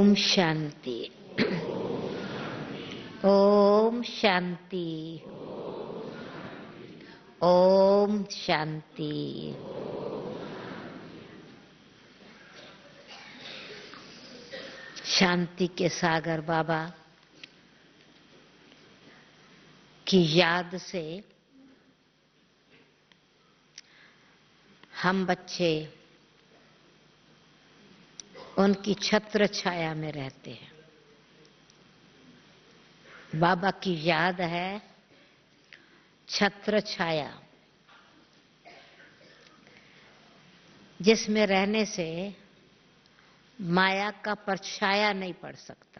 ओम शांति। ओम शांति। ओम शांति। शांति के सागर बाबा की याद से हम बच्चे उनकी छत्र छाया में रहते हैं। बाबा की याद है छत्र छाया, जिसमें रहने से माया का परछाया नहीं पड़ सकता।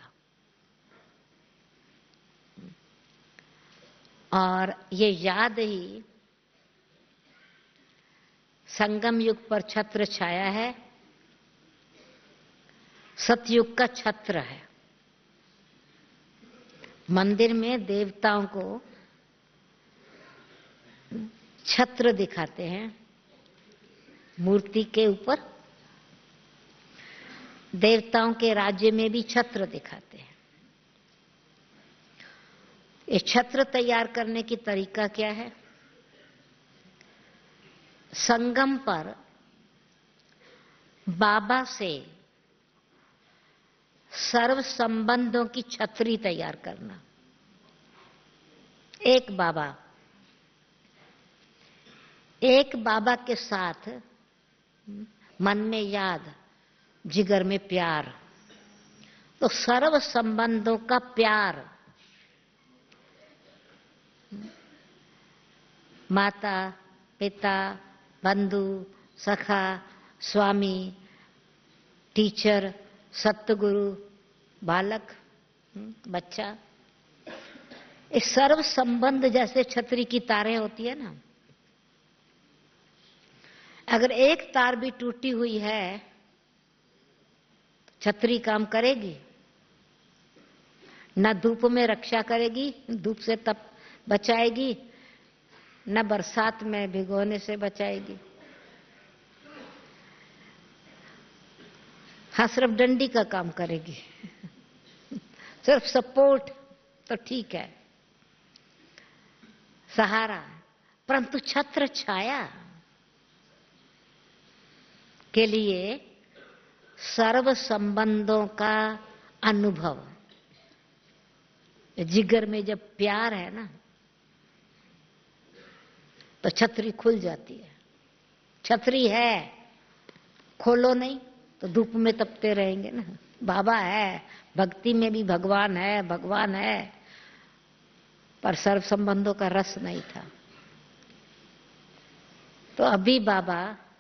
और ये याद ही संगम युग पर छत्र छाया है, सतयुग का छत्र है। मंदिर में देवताओं को छत्र दिखाते हैं मूर्ति के ऊपर, देवताओं के राज्य में भी छत्र दिखाते हैं। ये छत्र तैयार करने की तरीका क्या है? संगम पर बाबा से सर्व संबंधों की छतरी तैयार करना। एक बाबा के साथ मन में याद, जिगर में प्यार, तो सर्व संबंधों का प्यार, माता पिता, बंधु, सखा, स्वामी, टीचर, सतगुरु, बालक, बच्चा, इस सर्व संबंध जैसे छतरी की तारें होती है ना, अगर एक तार भी टूटी हुई है छतरी काम करेगी न? धूप में रक्षा करेगी, धूप से तप बचाएगी, न बरसात में भिगोने से बचाएगी। हाँ, सिर्फ डंडी का काम करेगी, सिर्फ सपोर्ट तो ठीक है, सहारा। परंतु छत्र छाया के लिए सर्व संबंधों का अनुभव, जिगर में जब प्यार है ना तो छतरी खुल जाती है। छतरी है, खोलो नहीं तो धूप में तपते रहेंगे ना। बाबा है, भक्ति में भी भगवान है, पर सर्व संबंधों का रस नहीं था। तो अभी बाबा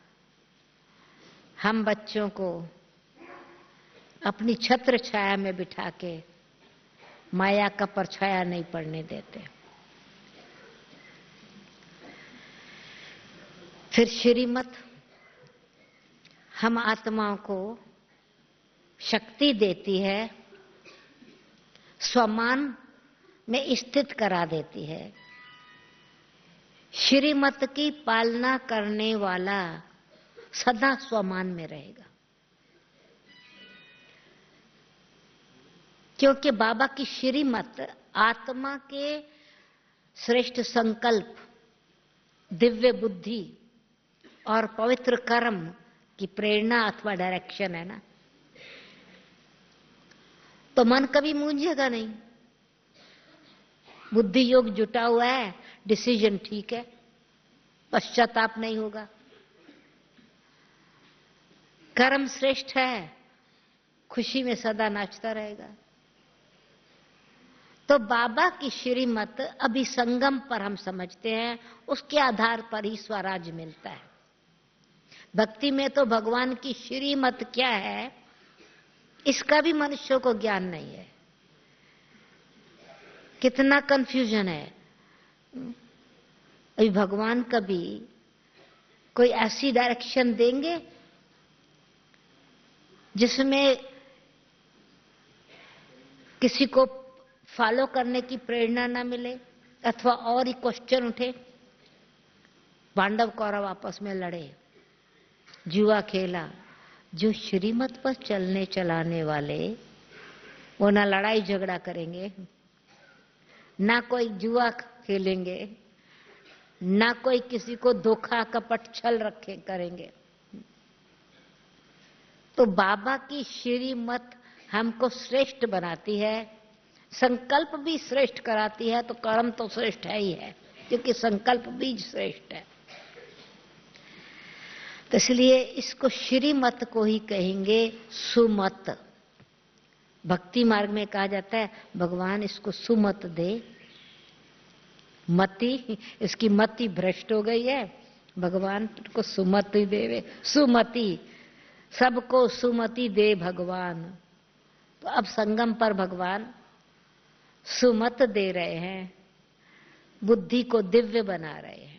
हम बच्चों को अपनी छत्र छाया में बिठा के माया का परछाया नहीं पड़ने देते। फिर श्रीमत हम आत्माओं को शक्ति देती है, स्वमान में स्थित करा देती है। श्रीमत की पालना करने वाला सदा स्वमान में रहेगा, क्योंकि बाबा की श्रीमत आत्मा के श्रेष्ठ संकल्प, दिव्य बुद्धि और पवित्र कर्म की प्रेरणा अथवा डायरेक्शन है ना। तो मन कभी मूंझेगा नहीं, बुद्धि योग जुटा हुआ है, डिसीजन ठीक है, पश्चाताप नहीं होगा। कर्म श्रेष्ठ है, खुशी में सदा नाचता रहेगा। तो बाबा की श्रीमत अभी संगम पर हम समझते हैं, उसके आधार पर ही स्वराज मिलता है। भक्ति में तो भगवान की श्रीमत क्या है इसका भी मनुष्यों को ज्ञान नहीं है। कितना कंफ्यूजन है। अभी भगवान कभी कोई ऐसी डायरेक्शन देंगे जिसमें किसी को फॉलो करने की प्रेरणा ना मिले, अथवा और ही क्वेश्चन उठे। पांडव कौरव आपस में लड़े, जुआ खेला। जो श्रीमत पर चलने चलाने वाले वो ना लड़ाई झगड़ा करेंगे, ना कोई जुआ खेलेंगे, ना कोई किसी को धोखा कपट छल रखे करेंगे। तो बाबा की श्रीमत हमको श्रेष्ठ बनाती है, संकल्प भी श्रेष्ठ कराती है, तो कर्म तो श्रेष्ठ है ही है, क्योंकि संकल्प भी श्रेष्ठ है। तो इसलिए इसको श्रीमत को ही कहेंगे सुमत। भक्ति मार्ग में कहा जाता है भगवान इसको सुमत दे, मति, इसकी मति भ्रष्ट हो गई है, भगवान को सुमति देवे। सुमति, सबको सुमति दे भगवान। तो अब संगम पर भगवान सुमत दे रहे हैं, बुद्धि को दिव्य बना रहे हैं।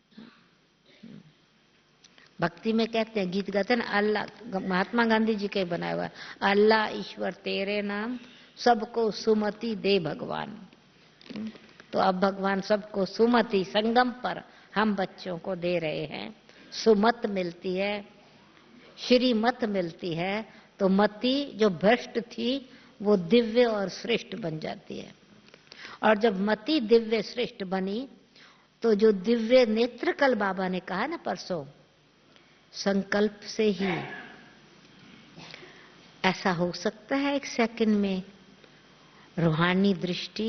भक्ति में कहते हैं, गीत गाते हैं ना, अल्लाह, महात्मा गांधी जी के बनाया हुआ, अल्लाह ईश्वर तेरे नाम, सबको सुमति दे भगवान। तो अब भगवान सबको सुमति संगम पर हम बच्चों को दे रहे हैं। सुमत मिलती है, श्रीमत मिलती है, तो मति जो भ्रष्ट थी वो दिव्य और श्रेष्ठ बन जाती है। और जब मति दिव्य श्रेष्ठ बनी तो जो दिव्य नेत्र, कल बाबा ने कहा ना परसों, संकल्प से ही ऐसा हो सकता है, एक सेकंड में रूहानी दृष्टि,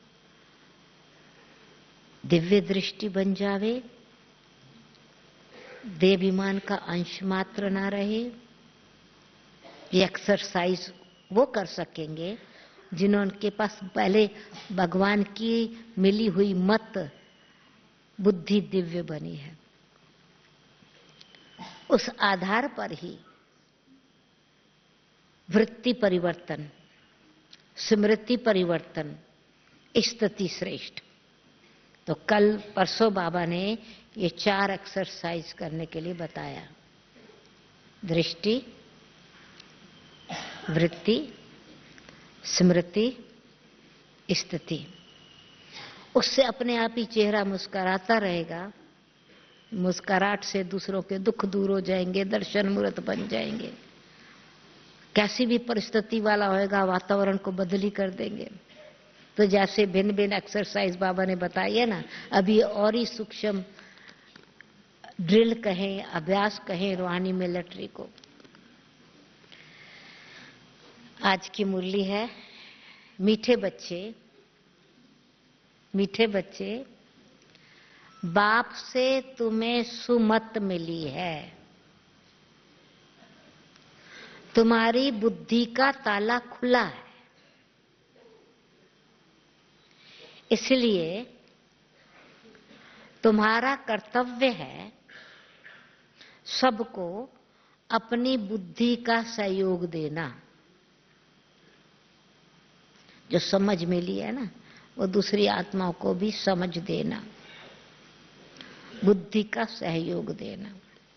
दिव्य दृष्टि बन जावे, देवाभिमान का अंश मात्र ना रहे। ये एक्सरसाइज वो कर सकेंगे जिन्होंने पास पहले भगवान की मिली हुई मत, बुद्धि दिव्य बनी है। उस आधार पर ही वृत्ति परिवर्तन, स्मृति परिवर्तन, स्थिति श्रेष्ठ। तो कल परसों बाबा ने ये 4 एक्सरसाइज करने के लिए बताया, दृष्टि, वृत्ति, स्मृति, स्थिति। उससे अपने आप ही चेहरा मुस्कुराता रहेगा, मुस्कुराहट से दूसरों के दुख दूर हो जाएंगे, दर्शन मूर्त बन जाएंगे। कैसी भी परिस्थिति वाला होएगा, वातावरण को बदली कर देंगे। तो जैसे भिन्न भिन्न एक्सरसाइज बाबा ने बताई है ना, अभी और ही सूक्ष्म ड्रिल कहें, अभ्यास कहें रूहानी मिलिट्री को। आज की मुरली है, मीठे बच्चे, मीठे बच्चे, बाप से तुम्हें सुमत मिली है, तुम्हारी बुद्धि का ताला खुला है, इसलिए तुम्हारा कर्तव्य है सबको अपनी बुद्धि का सहयोग देना। जो समझ मिली है ना, वो दूसरी आत्माओं को भी समझ देना, बुद्धि का सहयोग देना।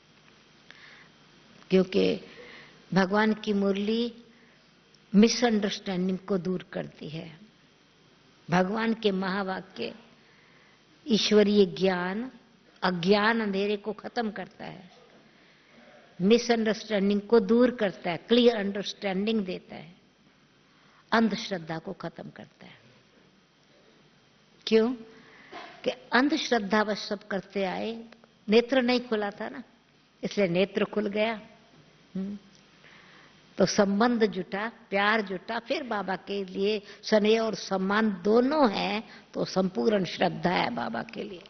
क्योंकि भगवान की मुरली मिसअंडरस्टैंडिंग को दूर करती है। भगवान के महावाक्य ईश्वरीय ज्ञान अज्ञान अंधेरे को खत्म करता है, मिसअंडरस्टैंडिंग को दूर करता है, क्लियर अंडरस्टैंडिंग देता है, अंधश्रद्धा को खत्म करता है। क्यों? कि अंधश्रद्धा बस सब करते आए, नेत्र नहीं खुला था ना, इसलिए नेत्र खुल गया। तो संबंध जुटा, प्यार जुटा, फिर बाबा के लिए स्नेह और सम्मान दोनों है, तो संपूर्ण श्रद्धा है बाबा के लिए।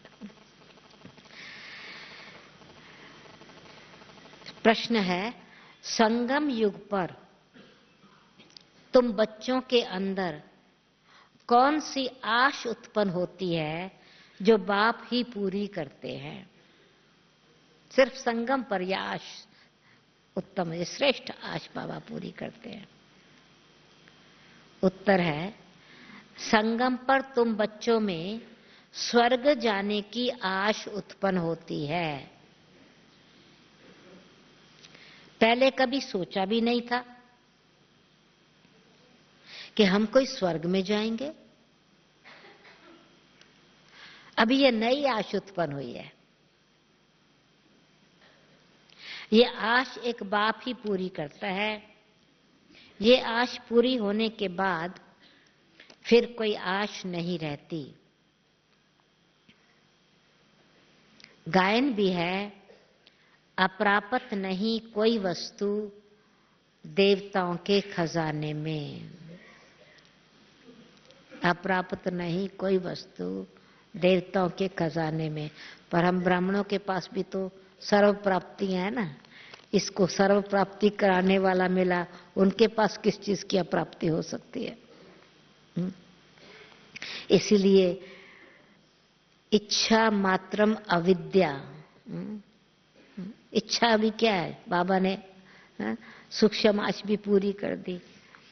प्रश्न है, संगम युग पर तुम बच्चों के अंदर कौन सी आश उत्पन्न होती है जो बाप ही पूरी करते हैं? सिर्फ संगम पर यह आश उत्तम है, श्रेष्ठ आश बाबा पूरी करते हैं। उत्तर है, संगम पर तुम बच्चों में स्वर्ग जाने की आश उत्पन्न होती है। पहले कभी सोचा भी नहीं था कि हम कोई स्वर्ग में जाएंगे। अभी ये नई आश उत्पन्न हुई है। ये आश एक बाप ही पूरी करता है। ये आश पूरी होने के बाद फिर कोई आश नहीं रहती। गायन भी है, अप्राप्त नहीं कोई वस्तु देवताओं के खजाने में। अप्राप्त नहीं कोई वस्तु देवताओं के खजाने में। पर हम ब्राह्मणों के पास भी तो सर्व प्राप्तियां है ना। इसको सर्व प्राप्ति कराने वाला मिला, उनके पास किस चीज की अप्राप्ति हो सकती है? इसीलिए इच्छा मात्रम अविद्या। इच्छा भी क्या है? बाबा ने सूक्ष्म आश भी पूरी कर दी।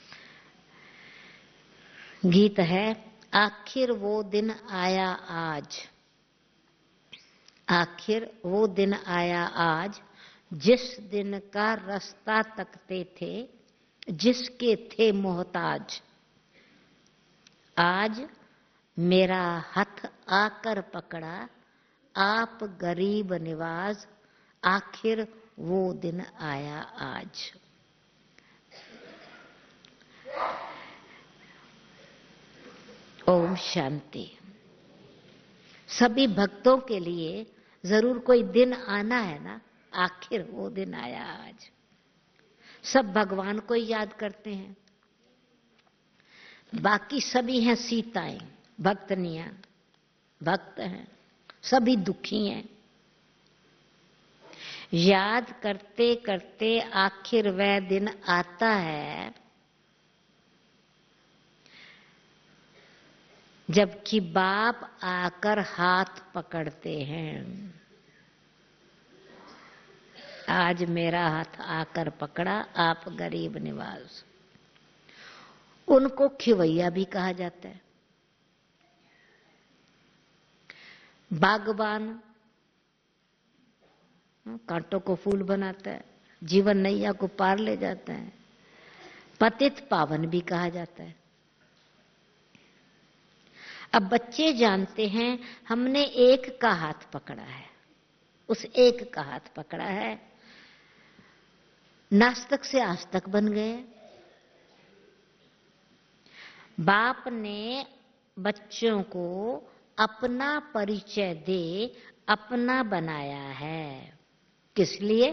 गीत है, आखिर वो दिन आया आज, आखिर वो दिन आया आज, जिस दिन का रास्ता तकते थे, जिसके थे मोहताज। आज मेरा हाथ आकर पकड़ा, आप गरीब निवाज, आखिर वो दिन आया आज। ओम शांति। सभी भक्तों के लिए जरूर कोई दिन आना है ना, आखिर वो दिन आया आज। सब भगवान को याद करते हैं, बाकी सभी हैं सीताएं, भक्तनियां, भक्त हैं, सभी दुखी हैं। याद करते करते आखिर वह दिन आता है जबकि बाप आकर हाथ पकड़ते हैं। आज मेरा हाथ आकर पकड़ा, आप गरीब निवाज। उनको खिवैया भी कहा जाता है। बागबान कांटों को फूल बनाता है, जीवन नैया को पार ले जाता है। पतित पावन भी कहा जाता है। अब बच्चे जानते हैं हमने एक का हाथ पकड़ा है, उस एक का हाथ पकड़ा है। नास्तिक से आस्तिक बन गए। बाप ने बच्चों को अपना परिचय दे अपना बनाया है। किस लिए?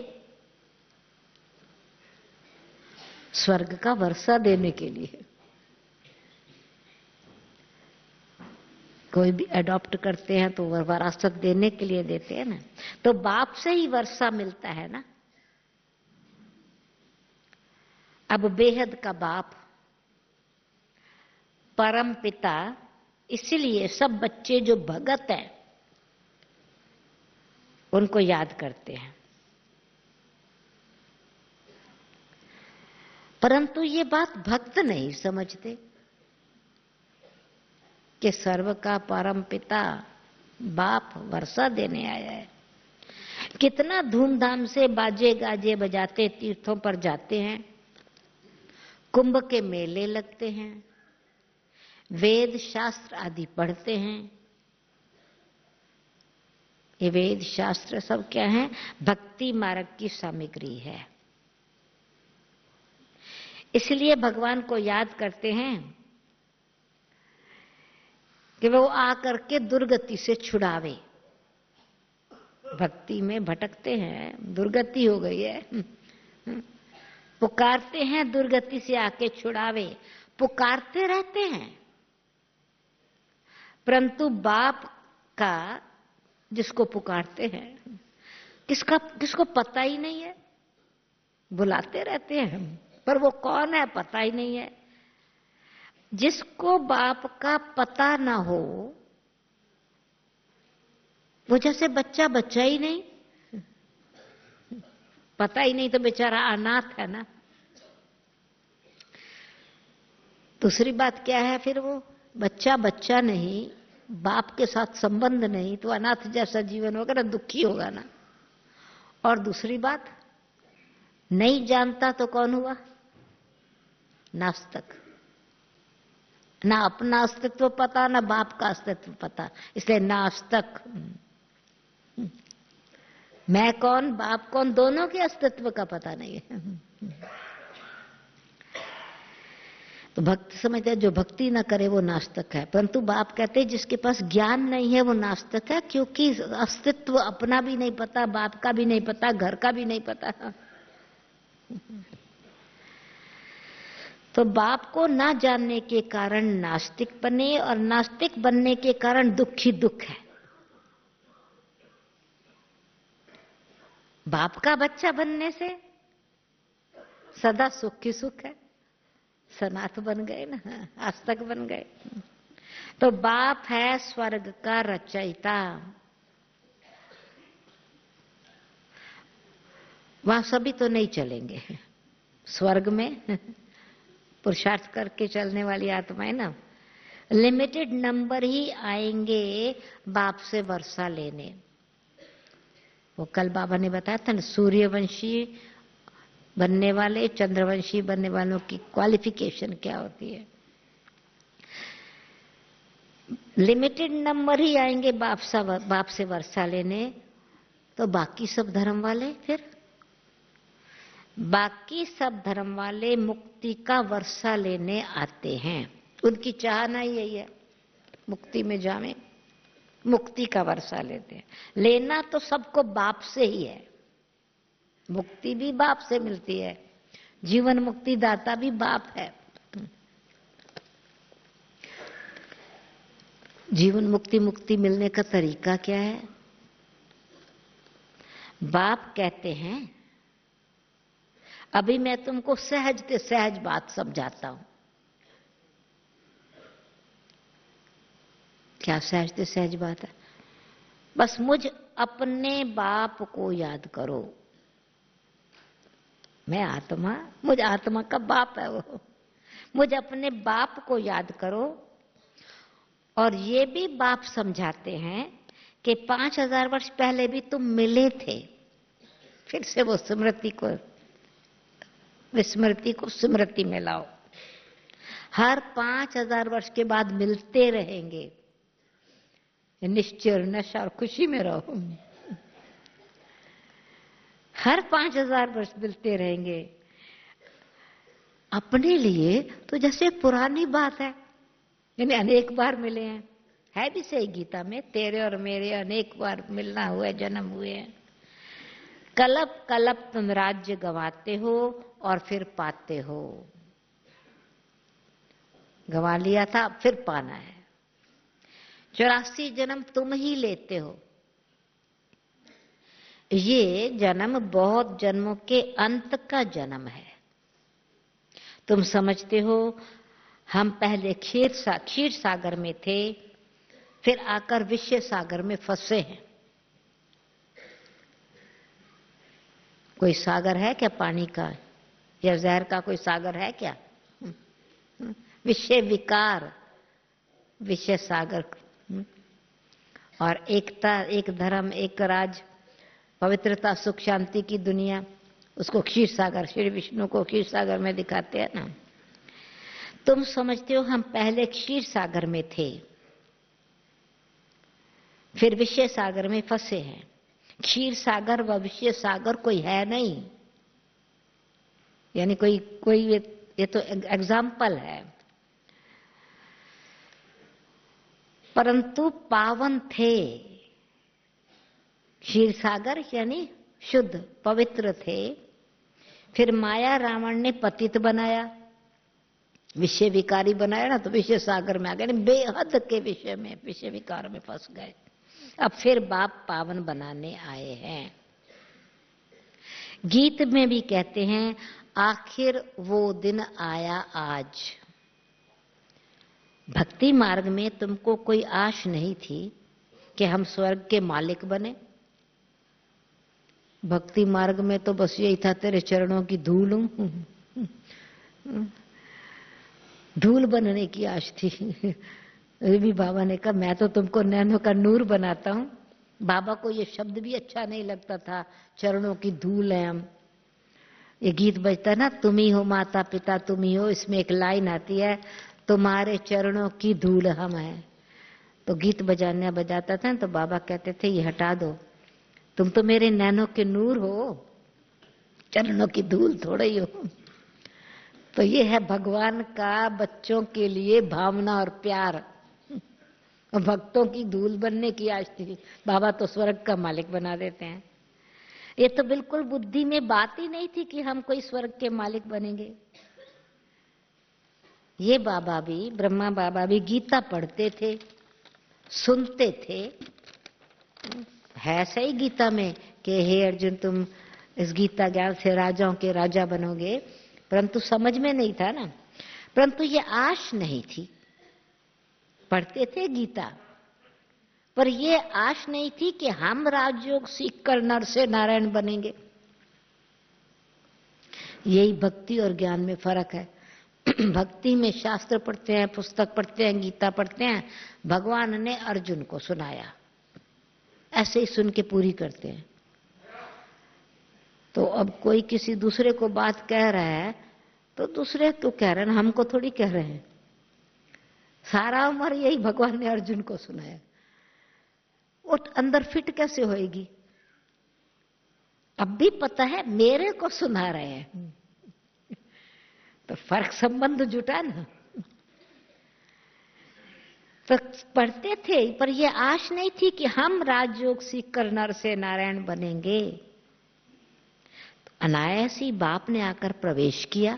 स्वर्ग का वर्षा देने के लिए। कोई भी अडॉप्ट करते हैं तो विरासत देने के लिए देते हैं ना। तो बाप से ही वर्षा मिलता है ना। अब बेहद का बाप परम पिता, इसलिए सब बच्चे जो भगत हैं उनको याद करते हैं। परंतु ये बात भक्त नहीं समझते कि सर्व का परम पिता बाप वर्षा देने आया है। कितना धूमधाम से बाजे गाजे बजाते तीर्थों पर जाते हैं, कुंभ के मेले लगते हैं, वेद शास्त्र आदि पढ़ते हैं। ये वेद शास्त्र सब क्या है? भक्ति मार्ग की सामग्री है। इसलिए भगवान को याद करते हैं कि वो आकर के दुर्गति से छुड़ावे। भक्ति में भटकते हैं, दुर्गति हो गई है, पुकारते हैं दुर्गति से आके छुड़ावे। पुकारते रहते हैं, परंतु बाप का जिसको पुकारते हैं किसको पता ही नहीं है। बुलाते रहते हैं पर वो कौन है पता ही नहीं है। जिसको बाप का पता ना हो वो जैसे बच्चा बच्चा ही नहीं, पता ही नहीं तो बेचारा अनाथ है ना। दूसरी बात क्या है फिर? वो बच्चा बच्चा नहीं, बाप के साथ संबंध नहीं, तो अनाथ जैसा जीवन होगा ना, दुखी होगा ना। और दूसरी बात, नहीं जानता तो कौन हुआ? नास्तिक। ना अपना अस्तित्व पता, ना बाप का अस्तित्व पता, इसलिए नास्तिक। मैं कौन बाप कौन दोनों के अस्तित्व का पता नहीं है। तो भक्त समझते हैं जो भक्ति ना करे वो नास्तिक है, परंतु बाप कहते हैं जिसके पास ज्ञान नहीं है वो नास्तिक है, क्योंकि अस्तित्व अपना भी नहीं पता, बाप का भी नहीं पता, घर का भी नहीं पता। तो बाप को ना जानने के कारण नास्तिक बने, और नास्तिक बनने के कारण दुख ही दुख है। बाप का बच्चा बनने से सदा सुख ही सुख है, सनाथ बन गए ना, आस्तक बन गए। तो बाप है स्वर्ग का रचयिता। वहां सभी तो नहीं चलेंगे स्वर्ग में, पुरुषार्थ करके चलने वाली आत्माएं ना, लिमिटेड नंबर ही आएंगे बाप से वर्षा लेने। वो कल बाबा ने बताया था ना, सूर्यवंशी बनने वाले, चंद्रवंशी बनने वालों की क्वालिफिकेशन क्या होती है। लिमिटेड नंबर ही आएंगे बाप से वर्षा लेने। तो बाकी सब धर्म वाले, फिर बाकी सब धर्म वाले मुक्ति का वर्षा लेने आते हैं। उनकी चाहना ही यही है मुक्ति में जावे, मुक्ति का वर्षा लेते हैं। लेना तो सबको बाप से ही है, मुक्ति भी बाप से मिलती है, जीवन मुक्ति दाता भी बाप है। जीवन मुक्ति मिलने का तरीका क्या है? बाप कहते हैं, अभी मैं तुमको सहज से सहज बात समझाता हूं। क्या सहज से सहज बात है? बस मुझ अपने बाप को याद करो। मैं आत्मा, मुझ आत्मा का बाप है वो। मुझ अपने बाप को याद करो। और ये भी बाप समझाते हैं कि 5000 वर्ष पहले भी तुम मिले थे। फिर से वो स्मृति को, विस्मृति को स्मृति में लाओ। हर 5000 वर्ष के बाद मिलते रहेंगे। निश्चय, नशा और खुशी में रहो। हर 5000 वर्ष मिलते रहेंगे। अपने लिए तो जैसे पुरानी बात है, यानी अनेक बार मिले हैं। है भी सही गीता में, तेरे और मेरे अनेक बार मिलना हुआ, जन्म हुए हैं। कलप कलप तुम राज्य गंवाते हो और फिर पाते हो। गंवा लिया था, फिर पाना है। 84 जन्म तुम ही लेते हो। ये जन्म बहुत जन्मों के अंत का जन्म है। तुम समझते हो हम पहले क्षीर सागर में थे, फिर आकर विषय सागर में फंसे हैं। कोई सागर है क्या पानी का या जहर का? कोई सागर है क्या? विषय विकार, विषय सागर। और एकता, एक धर्म, एक राज, पवित्रता, सुख शांति की दुनिया, उसको क्षीर सागर, श्री विष्णु को क्षीर सागर में दिखाते हैं ना। तुम समझते हो हम पहले क्षीर सागर में थे, फिर विषय सागर में फंसे हैं। क्षीर सागर व विषय सागर कोई है नहीं, यानी कोई ये तो एग्जाम्पल है। परंतु पावन थे। क्षीर सागर यानी शुद्ध पवित्र थे। फिर माया रावण ने पतित बनाया, विषय विकारी बनाया ना, तो विषय सागर में आ गए, बेहद के विषय में, विषय विकार में फंस गए। अब फिर बाप पावन बनाने आए हैं। गीत में भी कहते हैं, आखिर वो दिन आया आज। भक्ति मार्ग में तुमको कोई आश नहीं थी कि हम स्वर्ग के मालिक बने। भक्ति मार्ग में तो बस यही था, तेरे चरणों की धूल हूं, धूल बनने की आश थी। ये भी बाबा ने कहा, मैं तो तुमको नैनों का नूर बनाता हूं। बाबा को ये शब्द भी अच्छा नहीं लगता था, चरणों की धूल है हम। ये गीत बजता ना, तुम ही हो माता पिता, तुम ही हो, इसमें एक लाइन आती है, तुम्हारे चरणों की धूल हम हैं। तो गीत बजाता था तो बाबा कहते थे, ये हटा दो, तुम तो मेरे नैनों के नूर हो, चरणों की धूल थोड़ा ही हो। तो ये है भगवान का बच्चों के लिए भावना और प्यार। भक्तों की धूल बनने की आज थी, बाबा तो स्वर्ग का मालिक बना देते हैं। ये तो बिल्कुल बुद्धि में बात ही नहीं थी कि हम कोई स्वर्ग के मालिक बनेंगे। ये बाबा भी, ब्रह्मा बाबा भी गीता पढ़ते थे, सुनते थे, है सही गीता में कि हे अर्जुन तुम इस गीता ज्ञान से राजाओं के राजा बनोगे, परंतु समझ में नहीं था ना, परंतु ये आश नहीं थी। पढ़ते थे गीता, पर ये आश नहीं थी कि हम राजयोग सीखकर नर से नारायण बनेंगे। यही भक्ति और ज्ञान में फर्क है। भक्ति में शास्त्र पढ़ते हैं, पुस्तक पढ़ते हैं, गीता पढ़ते हैं, भगवान ने अर्जुन को सुनाया, ऐसे ही सुन के पूरी करते हैं। तो अब कोई किसी दूसरे को बात कह रहा है तो दूसरे क्यों कह रहे हैं, हमको थोड़ी कह रहे हैं। सारा उम्र यही भगवान ने अर्जुन को सुनाया, वो अंदर फिट कैसे होएगी? अब भी पता है मेरे को सुना रहे हैं, तो फर्क संबंध जुटा ना। तो पढ़ते थे, पर ये आश नहीं थी कि हम राजयोग सीखकर नर से नारायण बनेंगे। तो अनायास ही बाप ने आकर प्रवेश किया।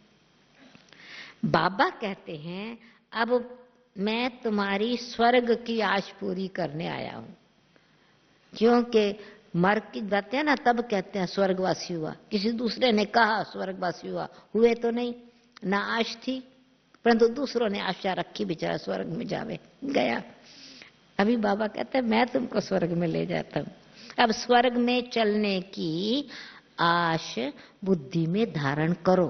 बाबा कहते हैं अब मैं तुम्हारी स्वर्ग की आश पूरी करने आया हूं, क्योंकि मर की जाते हैं ना तब कहते हैं स्वर्गवासी हुआ। किसी दूसरे ने कहा स्वर्गवासी हुआ, हुए तो नहीं, ना आश थी, परंतु दूसरों ने आशा रखी, बेचारा स्वर्ग में जावे गया। अभी बाबा कहते हैं मैं तुमको स्वर्ग में ले जाता हूं। अब स्वर्ग में चलने की आश बुद्धि में धारण करो,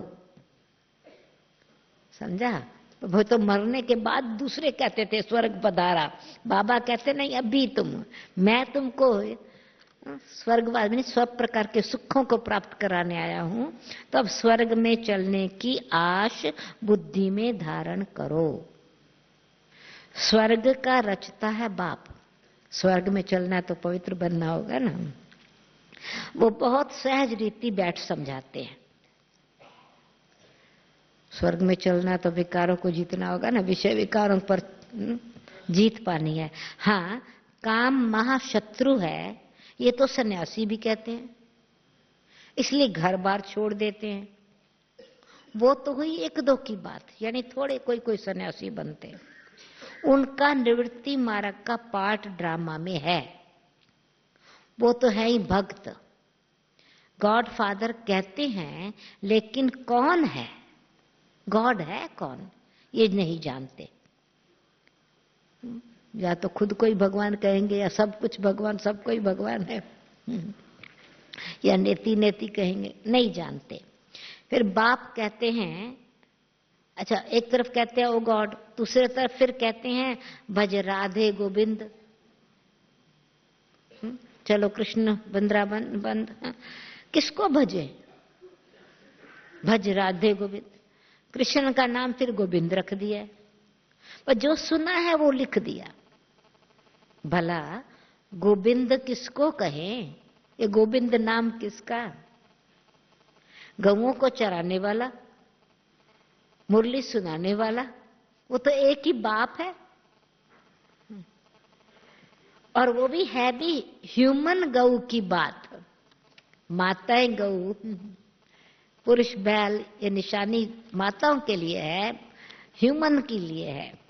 समझा? वो तो मरने के बाद दूसरे कहते थे स्वर्ग पधारा, बाबा कहते नहीं अभी मैं तुमको स्वर्गवास में सब प्रकार के सुखों को प्राप्त कराने आया हूं। तो अब स्वर्ग में चलने की आश बुद्धि में धारण करो। स्वर्ग का रचता है बाप, स्वर्ग में चलना तो पवित्र बनना होगा ना। वो बहुत सहज रीति बैठ समझाते हैं। स्वर्ग में चलना तो विकारों को जीतना होगा ना, विषय विकारों पर जीत पानी है। हाँ, काम महाशत्रु है, ये तो सन्यासी भी कहते हैं, इसलिए घर बार छोड़ देते हैं। वो तो हुई एक दो की बात, यानी थोड़े कोई कोई सन्यासी बनते हैं, उनका निवृत्ति मार्ग का पार्ट ड्रामा में है। वो तो है ही भक्त, गॉड फादर कहते हैं, लेकिन कौन है, गॉड है कौन, ये नहीं जानते। या तो खुद को ही भगवान कहेंगे, या सब कुछ भगवान, सब कोई भगवान है, या नेति नेति कहेंगे, नहीं जानते। फिर बाप कहते हैं, अच्छा एक तरफ कहते हैं ओ गॉड, दूसरे तरफ फिर कहते हैं भज राधे गोविंद। चलो कृष्ण वृंदावन बंद, किसको भजे? भज राधे गोविंद, कृष्ण का नाम फिर गोविंद रख दिया, पर जो सुना है वो लिख दिया। भला गोविंद किसको कहें? ये गोविंद नाम किसका? गऊओं को चराने वाला, मुरली सुनाने वाला, वो तो एक ही बाप है। और वो भी है भी ह्यूमन गऊ की बात। माताएं गऊ, पुरुष बैल, ये निशानी माताओं के लिए है, ह्यूमन के लिए है।